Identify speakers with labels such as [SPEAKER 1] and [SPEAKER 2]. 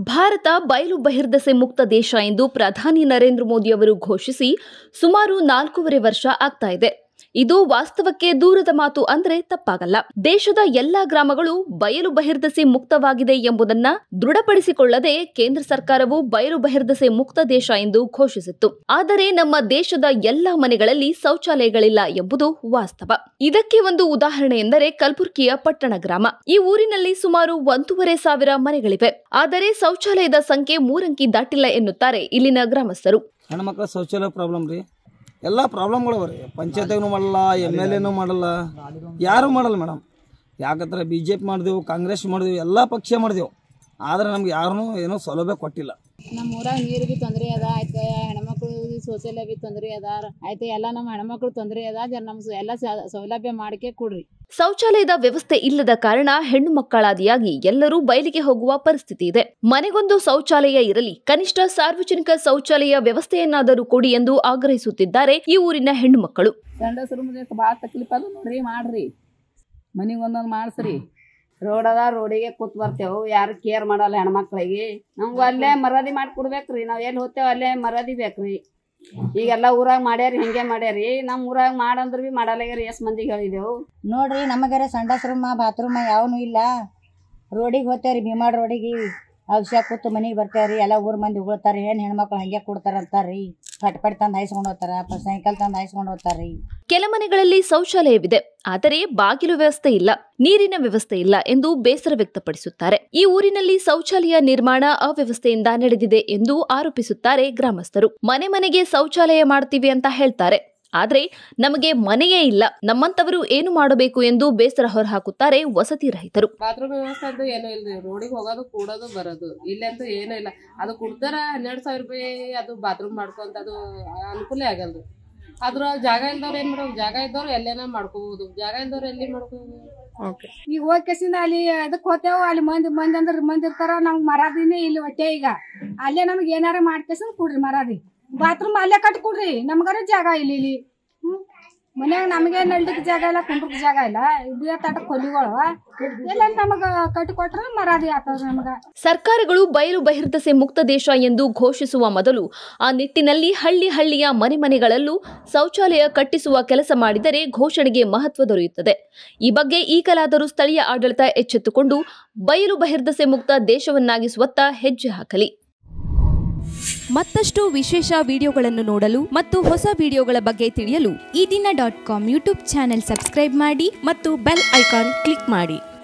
[SPEAKER 1] ಭಾರತ ಬಯಲು ಬಹಿರ್ದೆಸೆ ಮುಕ್ತ ದೇಶ ಎಂದು ಪ್ರಧಾನಿ ನರೇಂದ್ರ ಮೋದಿ ಅವರು ಘೋಷಿಸಿ ಸುಮಾರು 4.5 ವರ್ಷ ಆಗ್ತಾ ಇದೆ. ಇದು ವಾಸ್ತವಕ್ಕೆ ದೂರದ ಮಾತು ಅಂದ್ರೆ ತಪ್ಪಾಗಲ್ಲ. ದೇಶದ ಎಲ್ಲಾ ಗ್ರಾಮಗಳು ಬಯಲು ಬಹಿರ್ದೆಸೆ ಮುಕ್ತವಾಗಿದೆ ಎಂಬುದನ್ನ ದೃಢಪಡಿಸಿಕೊಳ್ಳದೆ ಕೇಂದ್ರ ಸರ್ಕಾರವು ಬಯಲು ಬಹಿರ್ದೆಸೆ ಮುಕ್ತ ದೇಶ ಎಂದು ಘೋಷಿಸಿತ್ತು. ಆದರೆ ನಮ್ಮ ದೇಶದ ಎಲ್ಲಾ ಮನೆಗಳಲ್ಲಿ ಶೌಚಾಲಯಗಳಿಲ್ಲ ಎಂಬುದು ವಾಸ್ತವ. ಇದಕ್ಕೆ ಒಂದು ಉದಾಹರಣೆ ಎಂದರೆ ಕಲಬುರಗಿಯ ಪಟ್ಟಣ ಗ್ರಾಮ. ಈ ಊರಿನಲ್ಲಿ ಸುಮಾರು 1,500 ಮನೆಗಳಿವೆ. ಆದರೆ ಶೌಚಾಲಯದ ಸಂಖ್ಯೆ 3 ಅಂಕಿ ದಾಟಿಲ್ಲ ಎನ್ನುತ್ತಾರೆ ಇಲ್ಲಿನ ಗ್ರಾಮಸ್ಥರು.
[SPEAKER 2] ಹೆಣ್ಮಕ್ಳ ಶೌಚಾಲಯ ಪ್ರಾಬ್ಲಮ್ ರೀ, ಎಲ್ಲ ಪ್ರಾಬ್ಲಮ್ಗಳು ರೀ. ಪಂಚಾಯತ್ಗೂ ಮಾಡಲ್ಲ, MLA ಮಾಡಲ್ಲ, ಯಾರು ಮಾಡಲ್ಲ ಮೇಡಮ್. ಯಾಕಂದ್ರೆ BJP ಮಾಡಿದೆವು, ಕಾಂಗ್ರೆಸ್ ಮಾಡಿದೆವು, ಎಲ್ಲ ಪಕ್ಷ ಮಾಡಿದೆವು. ಆದರೆ ನಮ್ಗೆ ಯಾರೂ ಏನೋ ಸೌಲಭ್ಯ ಕೊಟ್ಟಿಲ್ಲ.
[SPEAKER 3] ನಮ್ಮ ಊರಾಗ ನೀರು ಬಿ ತೊಂದರೆ ಅದ, ಆಯ್ತು ಹೆಣ್ಮಕ್ಳು ಶೌಚಾಲಯ ಬಿ ತೊಂದರೆ ಅದ, ಆಯ್ತು ಎಲ್ಲ ನಮ್ಮ ಹೆಣ್ಮಕ್ಳು ತೊಂದರೆ ಅದ. ನಮ್ಮ ಎಲ್ಲ ಸೌಲಭ್ಯ ಮಾಡಿಕೆ ಕೊಡ್ರಿ.
[SPEAKER 1] ಶೌಚಾಲಯದ ವ್ಯವಸ್ಥೆ ಇಲ್ಲದ ಕಾರಣ ಹೆಣ್ಣು ಮಕ್ಕಳಾದಿಯಾಗಿ ಎಲ್ಲರೂ ಬಯಲಿಗೆ ಹೋಗುವ ಪರಿಸ್ಥಿತಿ ಇದೆ. ಮನೆಗೊಂದು ಶೌಚಾಲಯ ಇರಲಿ, ಕನಿಷ್ಠ ಸಾರ್ವಜನಿಕ ಶೌಚಾಲಯ ವ್ಯವಸ್ಥೆಯನ್ನಾದರೂ ಕೊಡಿ ಎಂದು ಆಗ್ರಹಿಸುತ್ತಿದ್ದಾರೆ ಈ ಊರಿನ ಹೆಣ್ಣು ಮಕ್ಕಳು.
[SPEAKER 3] ಗಂಡಸರು ಭಾಳ ತಕ್ಲೀಫ್ ಅದು ನೋಡ್ರಿ, ಮಾಡ್ರಿ ಮನಿಗೊಂದೊಂದು ಮಾಡಿಸ್ರಿ. ರೋಡ್ ಅದ, ರೋಡಿಗೆ ಕೂತ್ ಬರ್ತೇವೆ, ಯಾರು ಕೇರ್ ಮಾಡಲ್ಲ ಹೆಣ್ಮಕ್ಳಿಗೆ. ನಮ್ಗೆ ಅಲ್ಲೇ ಮರದಿ ಮಾಡಿ ಕೊಡ್ಬೇಕ್ರಿ. ನಾವು ಎಲ್ಲಿ ಹೋಗ್ತೇವೆ ಅಲ್ಲೇ ಮರದಿ ಬೇಕ್ರಿ. ಈಗೆಲ್ಲ ಊರಾಗ ಮಾಡ್ಯಾರಿ, ಹಿಂಗೆ ಮಾಡ್ಯಾರಿ. ನಮ್ಮ ಊರಾಗ ಮಾಡಂದ್ರೆ ಬಿ ಮಾಡಲ್ಲಾಗ್ಯಾರ. ಎಷ್ಟು ಮಂದಿಗೆ ಹೇಳಿದೆವು
[SPEAKER 4] ನೋಡ್ರಿ. ನಮಗಾರ ಸಂಡಾಸ್ ರೂಮ ಬಾತ್ರೂಮ ಯಾವನು ಇಲ್ಲ. ರೋಡಿಗೆ ಹೋಗ್ತೇವ್ರಿ, ಭೀಮಾಡ್ ರೋಡಿಗೆ ಔಷಧ ಕೂತು ಮನೆಗೆ ಬರ್ತೇವ್ರಿ. ಎಲ್ಲ ಊರ್ ಮಂದಿ ಉಗುಳ್ತಾರೆ, ಏನು ಹೆಣ್ಮಕ್ಳು ಹಂಗೆ ಕೊಡ್ತಾರ ಅಂತಾರ್ರಿ. ಪಟ್ ತಂದು ಹಾಯಿಸ್ಕೊಂಡು ಹೋಗ್ತಾರ, ಸೈಕಲ್ ತಂದು ಹಾಯಿಸ್ಕೊಂಡು ಹೋಗ್ತಾರ್ರಿ.
[SPEAKER 1] ಕೆಲ ಮನೆಗಳಲ್ಲಿ ಶೌಚಾಲಯವಿದೆ, ಆದರೆ ಬಾಗಿಲು ವ್ಯವಸ್ಥೆ ಇಲ್ಲ, ನೀರಿನ ವ್ಯವಸ್ಥೆ ಇಲ್ಲ ಎಂದು ಬೇಸರ ವ್ಯಕ್ತಪಡಿಸುತ್ತಾರೆ. ಈ ಊರಿನಲ್ಲಿ ಶೌಚಾಲಯ ನಿರ್ಮಾಣ ಅವ್ಯವಸ್ಥೆಯಿಂದ ನಡೆದಿದೆ ಎಂದು ಆರೋಪಿಸುತ್ತಾರೆ ಗ್ರಾಮಸ್ಥರು. ಮನೆ ಮನೆಗೆ ಶೌಚಾಲಯ ಮಾಡ್ತೀವಿ ಅಂತ ಹೇಳ್ತಾರೆ, ಆದ್ರೆ ನಮಗೆ ಮನೆಯೇ ಇಲ್ಲ, ನಮ್ಮಂತವರು ಏನು ಮಾಡಬೇಕು ಎಂದು ಬೇಸರ ಹೊರಹಾಕುತ್ತಾರೆ ವಸತಿ ರಹಿತರು.
[SPEAKER 5] ಬಾತ್ರೂಮ್ ವ್ಯವಸ್ಥೆ ಅಂತೂ ಏನೂ ಇಲ್ರಿ. ರೋಡಿಗೆ ಹೋಗೋದು, ಕೂಡೋದು, ಬರೋದು ಇಲ್ಲಂತೂ ಏನೂ ಇಲ್ಲ. ಅದು ಕೊಡ್ತಾರ 12,000 ರೂಪಾಯಿ, ಅದು ಬಾತ್ರೂಮ್ ಮಾಡ್ಕೊಂತ ಅದು ಅನುಕೂಲ ಆಗಲ್ರಿ. ಆದ್ರ ಜಾಗ ಇಲ್ದವ್ರು ಏನ್ ಮಾಡೋದು? ಜಾಗ ಇದ್ದವ್ರು ಎಲ್ಲೇನ ಮಾಡ್ಕೋಬಹುದು, ಜಾಗ ಇಲ್ದವ್ರು ಎಲ್ಲಿ ಮಾಡ್ಕೋಬಹುದು?
[SPEAKER 6] ಈಗ ಹೋಗ್ಕೆಸಿಂದ ಅಲ್ಲಿ ಅದಕ್ಕೆ ಹೋಗ್ತೇವ, ಅಲ್ಲಿ ಮಂದಿ ಅಂದ್ರೆ ಮಂದಿ ಇರ್ತಾರ. ನಮ್ಗೆ ಮರಾದಿನೇ ಇಲ್ಲಿ ಹೊಟ್ಟೆ. ಈಗ ಅಲ್ಲೇ ನಮ್ಗೆ ಏನಾರ ಮಾಡ್ಕೆಸಿಂದ ಕೊಡ್ರಿ ಮರಾದಿ. ಬಾತ್ರೂಮ್ ಅಲ್ಲೇ ಕಟ್ಟಿ ಕೊಡ್ರಿ. ನಮ್ಗಾರ ಜಾಗ ಇಲ್ಲಿ ಮನ್ಯಾಗ ನಮಗೆ ನಲ್ದಕ್ಕೆ ಜಾಗ ಇಲ್ಲ, ಕುಂಡ್ರಕ್ಕೆ ಜಾಗ ಇಲ್ಲ. ಇದೇ ತಟ ಕೊಲ್ಲಿಗಳು ಎಲ್ಲ ನಮಗ ಕಟ್ಟಿ ಕೊಟ್ರ ಮರಾದಿ ಆಗ್ತದ ನಮಗ.
[SPEAKER 1] ಸರ್ಕಾರಗಳು ಬಯಲು ಬಹಿರ್ದೆಸೆ ಮುಕ್ತ ದೇಶ ಎಂದು ಘೋಷಿಸುವ ಮೊದಲು ಆ ನಿಟ್ಟಿನಲ್ಲಿ ಹಳ್ಳಿಯ ಮನೆಗಳಲ್ಲೂ ಶೌಚಾಲಯ ಕಟ್ಟಿಸುವ ಕೆಲಸ ಮಾಡಿದರೆ ಘೋಷಣೆಗೆ ಮಹತ್ವ ದೊರೆಯುತ್ತದೆ. ಈ ಬಗ್ಗೆ ಈಗಲಾದರೂ ಸ್ಥಳೀಯ ಆಡಳಿತ ಎಚ್ಚೆತ್ತುಕೊಂಡು ಬಯಲು ಬಹಿರ್ದೆಸೆ ಮುಕ್ತ ದೇಶವನ್ನಾಗಿಸುವತ್ತ ಹೆಜ್ಜೆ ಹಾಕಲಿ.
[SPEAKER 7] ಮತ್ತಷ್ಟು ವಿಶೇಷ ವಿಡಿಯೋಗಳನ್ನು ನೋಡಲು ಮತ್ತು ಹೊಸ ವಿಡಿಯೋಗಳ ಬಗ್ಗೆ ತಿಳಿಯಲು eDina.com ಯೂಟ್ಯೂಬ್ ಚಾನೆಲ್ ಸಬ್ಸ್ಕ್ರೈಬ್ ಮಾಡಿ ಮತ್ತು ಬೆಲ್ ಐಕಾನ್ ಕ್ಲಿಕ್ ಮಾಡಿ.